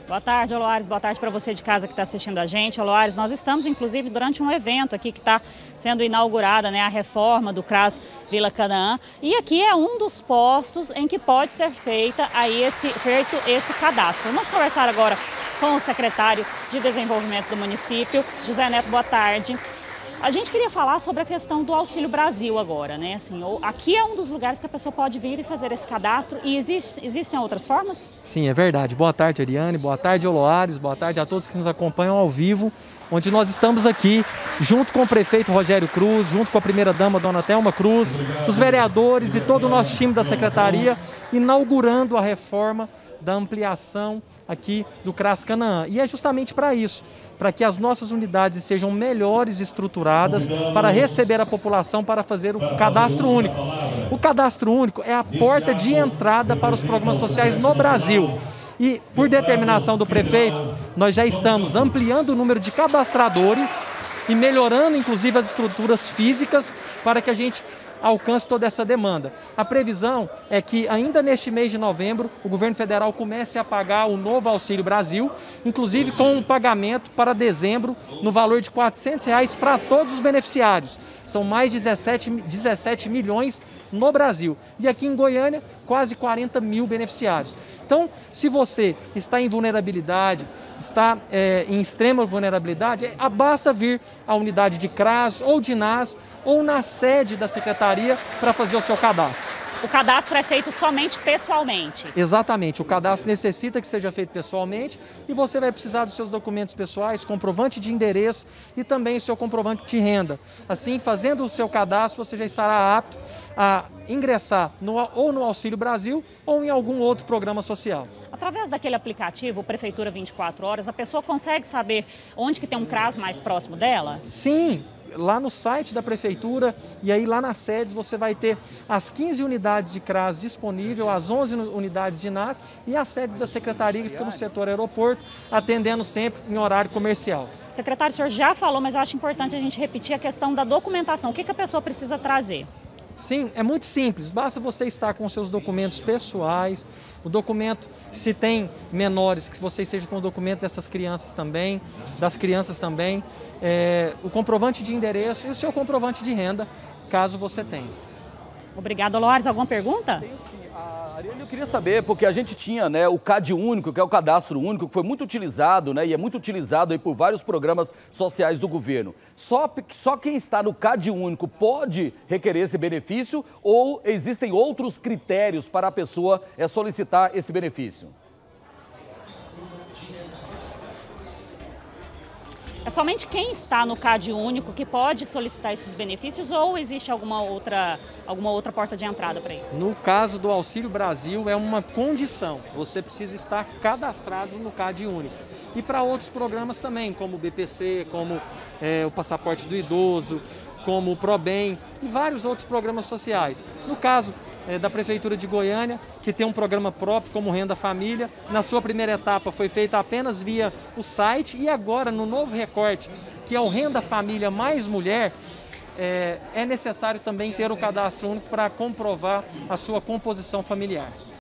Boa tarde, Oloares. Boa tarde para você de casa que está assistindo a gente. Oloares, nós estamos, inclusive, durante um evento aqui que está sendo inaugurada, né, a reforma do CRAS Vila Canaã. E aqui é um dos postos em que pode ser feito esse cadastro. Vamos conversar agora com o secretário de Desenvolvimento do município, José Neto. Boa tarde. A gente queria falar sobre a questão do Auxílio Brasil agora, né? Assim, aqui é um dos lugares que a pessoa pode vir e fazer esse cadastro e existem outras formas? Sim, é verdade. Boa tarde, Ariane. Boa tarde, Oloares. Boa tarde a todos que nos acompanham ao vivo, onde nós estamos aqui junto com o prefeito Rogério Cruz, junto com a primeira-dama, dona Thelma Cruz, os vereadores e todo o nosso time da secretaria, inaugurando a reforma da ampliação aqui do CRAS Canaã. E é justamente para isso, para que as nossas unidades sejam melhores estruturadas para receber a população para fazer o cadastro único. O cadastro único é a porta de entrada para os programas sociais no Brasil. E, por determinação do prefeito, nós já estamos ampliando o número de cadastradores e melhorando, inclusive, as estruturas físicas para que a gente alcance toda essa demanda. A previsão é que ainda neste mês de novembro o governo federal comece a pagar o novo Auxílio Brasil, inclusive com um pagamento para dezembro no valor de R$ 400 para todos os beneficiários. São mais de 17 milhões no Brasil. E aqui em Goiânia, quase 40 mil beneficiários. Então, se você está em vulnerabilidade, está em extrema vulnerabilidade, basta vir à unidade de CRAS ou de NAS ou na sede da secretaria para fazer o seu cadastro. O cadastro é feito somente pessoalmente? Exatamente, o cadastro necessita que seja feito pessoalmente e você vai precisar dos seus documentos pessoais, comprovante de endereço e também o seu comprovante de renda. Assim, fazendo o seu cadastro, você já estará apto a ingressar ou no Auxílio Brasil ou em algum outro programa social. Através daquele aplicativo, Prefeitura 24 Horas, a pessoa consegue saber onde que tem um CRAS mais próximo dela? Sim. Lá no site da Prefeitura e aí lá nas sedes você vai ter as 15 unidades de CRAS disponível, as 11 unidades de NAS e a sede da Secretaria que fica no setor aeroporto, atendendo sempre em horário comercial. Secretário, o senhor já falou, mas eu acho importante a gente repetir a questão da documentação. O que a pessoa precisa trazer? Sim, é muito simples, basta você estar com seus documentos pessoais, o documento, se tem menores, que você esteja com o documento dessas crianças também, das crianças também, o comprovante de endereço e o seu comprovante de renda, caso você tenha. Obrigado, Oloares. Alguma pergunta? Tenho sim. Ariane, eu queria saber, porque a gente tinha, né, o CAD único, que é o cadastro único, que foi muito utilizado, né, e é muito utilizado aí por vários programas sociais do governo. Só quem está no CAD único pode requerer esse benefício ou existem outros critérios para a pessoa solicitar esse benefício? É somente quem está no CAD único que pode solicitar esses benefícios ou existe alguma outra porta de entrada para isso? No caso do Auxílio Brasil é uma condição, você precisa estar cadastrado no CAD único. E para outros programas também, como o BPC, como o Passaporte do Idoso, como o ProBem e vários outros programas sociais. No caso da Prefeitura de Goiânia, que tem um programa próprio como Renda Família. Na sua primeira etapa foi feita apenas via o site e agora no novo recorte, que é o Renda Família mais Mulher, é necessário também ter o cadastro único para comprovar a sua composição familiar.